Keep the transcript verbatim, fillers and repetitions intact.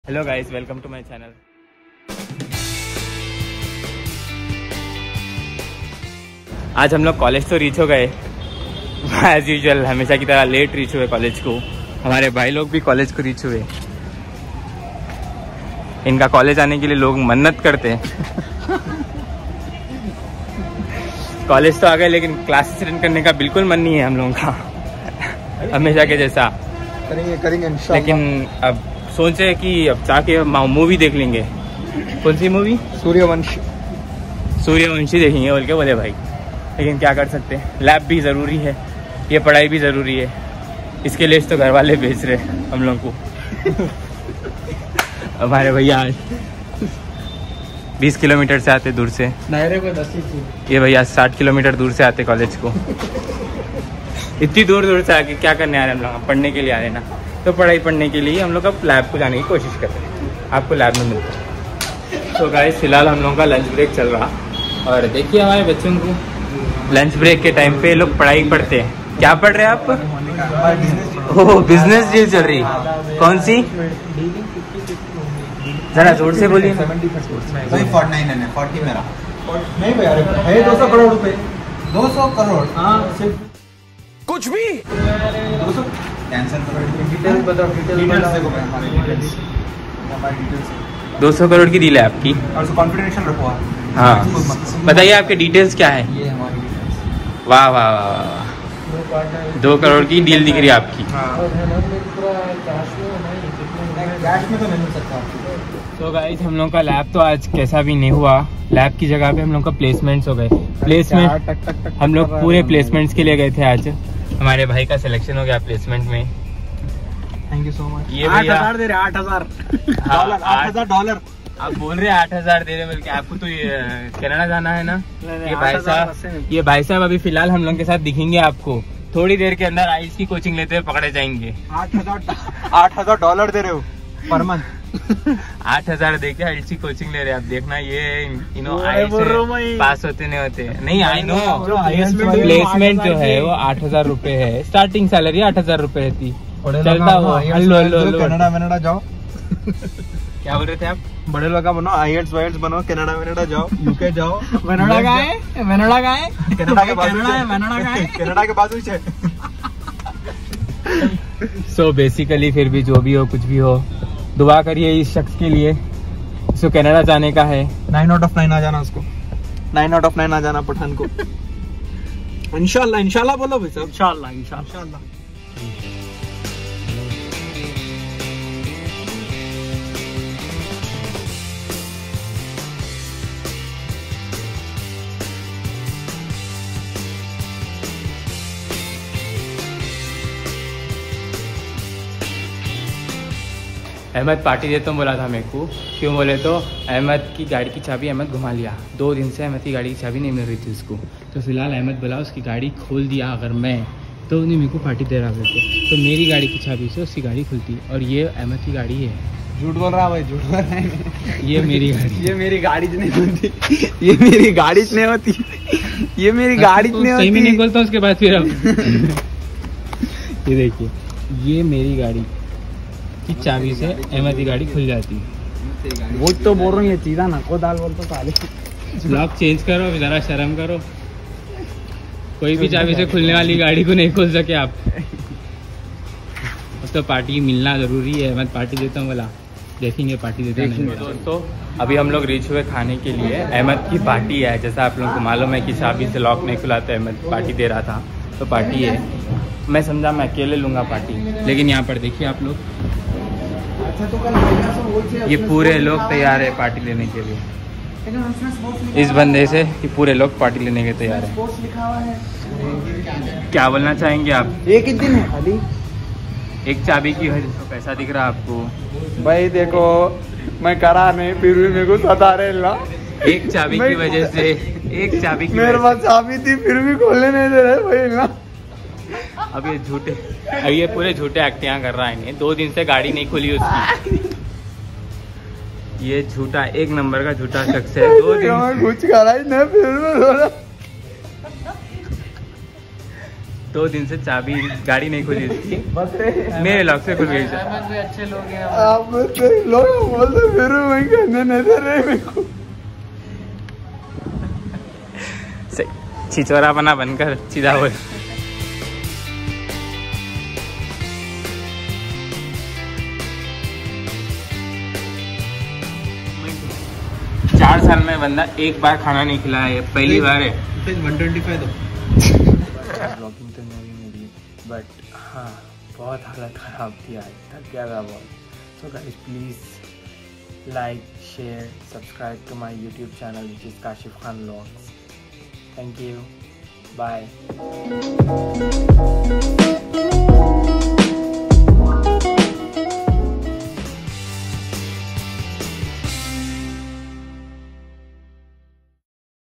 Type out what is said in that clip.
Hello guys, welcome to my channel. आज हम लोग कॉलेज तो रीच हो गए एज यूजुअल, हमेशा की तरह लेट रीच हुए कॉलेज को। हमारे भाई लोग भी कॉलेज को रीच हुए। इनका कॉलेज आने के लिए लोग मन्नत करते हैं। कॉलेज तो आ गए लेकिन क्लासेस अटेंड करने का बिल्कुल मन नहीं है हम लोगों का, हमेशा के जैसा। करेंगे करेंगे इंशाल्लाह। लेकिन अब सोचे कि अब जाके मूवी देख लेंगे। कौन सी मूवी? सूर्यवंशी। सूर्यवंशी देखेंगे बोल के बोले भाई, लेकिन क्या कर सकते हैं, लैब भी ज़रूरी है, ये पढ़ाई भी ज़रूरी है। इसके लिए तो घर वाले भेज रहे हम लोग को। हमारे भैया बीस किलोमीटर से आते दूर से, ये भैया साठ किलोमीटर दूर से आते कॉलेज को। इतनी दूर दूर से आके क्या करने आ रहे हैं हम लोग? पढ़ने के लिए आ रहे हैं ना, तो पढ़ाई पढ़ने के लिए हम लोग अब लैब को जाने की कोशिश कर रहे हैं। आपको लैब में मिलता है। तो गाइस फिलहाल हम लोगों का लंच ब्रेक चल रहा, और देखिए हमारे बच्चों को लंच ब्रेक के टाइम पे लोग पढ़ाई पढ़ते हैं। क्या पढ़ रहे हैं आप? ओह, बिजनेस डील चल रही। कौन सी? जरा जोर से बोलिए। नहीं भैया है दो सौ करोड़ रुपए। दो सौ करोड़ हाँ सिर्फ कुछ भी दो सौ। कैंसर डिटेल्स बताओ, डिटेल्स देखो भाई, हमारी डिटेल्स हमारी डिटेल्स दो सौ करोड़ की डील है आपकी? और उसको कॉन्फिडेंशियल रखो आप। हाँ बताइए आपके डिटेल्स क्या है? ये हमारी डिटेल्स। वाह वाह वाह, दो करोड़ की डील दिख रही है आपकी। कैश में तो नहीं मिल सकता आपको। तो गाइस हम लोग का लैब तो आज कैसा भी नहीं हुआ। लैब की जगह पे हम लोग का प्लेसमेंट्स हो गए। प्लेसमेंट हम लोग पूरे प्लेसमेंट्स के लिए गए थे आज। हमारे भाई का सिलेक्शन हो गया प्लेसमेंट में। Thank you so much. ये आठ भैया हजार दे रहे, आठ हजार हाँ, डॉलर, आठ हजार डॉलर। आप बोल रहे हैं आठ हजार दे रहे बल्कि आपको तो ये कनाडा जाना है ना। ये भाई साहब ये भाई साहब अभी फिलहाल हम लोग के साथ दिखेंगे आपको। थोड़ी देर के अंदर आइस की कोचिंग लेते हुए पकड़े जाएंगे। आठ हजार आठ हजार डॉलर दे रहे हो पर मंथ। आठ हजार देके आइस की कोचिंग ले रहे हैं आप। देखना ये यू नो आइस पास होते नहीं होते नहीं। आई नो प्लेसमेंट जो है वो आठ हजार रूपए है, स्टार्टिंग सैलरी आठ हजार रूपए रहती। चलता वो हल्लो हल्लो हल्लो। कनाडा वनाडा जाओ। क्या बोल रहे थे आप? बड़े लोग का बनो, आईएल्स वाईएल्स बनो, कनाडा वनाडा जाओ, यूके जाओ। कनाडा का है, कनाडा का है, कनाडा के बाजू कनाडा है, कनाडा का है। कनाडा के बाजू से। सो बेसिकली फिर भी जो भी हो कुछ भी हो, दुआ करिए इस शख्स के लिए, इसको कनाडा जाने का है। नाइन आउट ऑफ नाइन आ जाना उसको, नाइन आउट ऑफ नाइन आ जाना पठान को। इंशाल्लाह इंशाल्लाह बोलो भाई साहब। इंशाल्लाह इंशाल्लाह। अहमद पार्टी देता हूँ बोला था मेरे को। क्यों बोले तो अहमद की गाड़ी की चाबी अहमद घुमा लिया। दो दिन से अहमद की गाड़ी की चाबी नहीं मिल रही थी उसको। तो फिलहाल अहमद बोला उसकी गाड़ी खोल दिया अगर मैं, तो उन्हें मेरे को पार्टी दे रहा बोलते। तो मेरी गाड़ी की चाबी से उसकी गाड़ी खुलती, और ये अहमद की गाड़ी है। झूठ बोल रहा भाई, झूठ बोल रहा है। ये मेरी गाड़ी ये मेरी गाड़ी नहीं होती, ये मेरी गाड़ी नहीं होती, ये मेरी गाड़ी नहीं होती। सही में नहीं बोलता उसके बाद फिर अब। ये देखिए, ये मेरी गाड़ी की चाबी से अहमद की गाड़ी खुल जाती है। वो तो बोल रही है चीजा ना को दाल बोल तो साले। लॉक चेंज करो, जरा शर्म करो। कोई भी चाबी से खुलने वाली गाड़ी को नहीं खोल सके आप। तो पार्टी मिलना जरूरी है। अहमद पार्टी देता हूँ बोला, देखेंगे पार्टी देता नहीं। दोस्तों अभी हम लोग रीच हुए खाने के लिए। अहमद की पार्टी है, जैसा आप लोगों को मालूम है कि चाबी से लॉक नहीं खुला तो अहमद पार्टी दे रहा था। तो पार्टी है, मैं समझा मैं अकेले लूँगा पार्टी, लेकिन यहाँ पर देखिए आप लोग, ये पूरे लोग तैयार है पार्टी लेने के लिए। इस बंदे से ये पूरे लोग पार्टी लेने के तैयार है। क्या बोलना चाहेंगे आप? एक ही दिन है खाली, एक चाबी की वजह से पैसा दिख रहा है आपको। भाई देखो मैं करा नहीं फिर भी मेरे को सता रहे ना। एक चाबी की वजह से, एक चाबी की मेरे पास चाबी थी फिर भी खोलने नहीं दे रहे भाई ना। अब ये झूठे, अब ये पूरे झूठे एक्टिंग कर रहा है। दो दिन से गाड़ी नहीं खुली उसकी। ये झूठा, एक नंबर का झूठा शख्स है। दो दिन कुछ करा ही नहीं फिर भी दो दिन से चाबी गाड़ी नहीं खुली इसकी, मेरे लॉक से खुल गई। अच्छे लोग हैं आप लोग बोलते फिर वही कहने नजर है मेरे को। छिचोरा बना बनकर सीधा बोल। चार साल में बंदा एक बार खाना नहीं खिलाया, ये पहली बार है। वन ट्वेंटी फाइव दो। ब्लॉगिंग तो नहीं मिली, बट हाँ बहुत हालत ख़राब थी आज, थक गया था बहुत। So guys please like share subscribe to my YouTube channel which is Kashif Khan vlogs. Thank you, bye.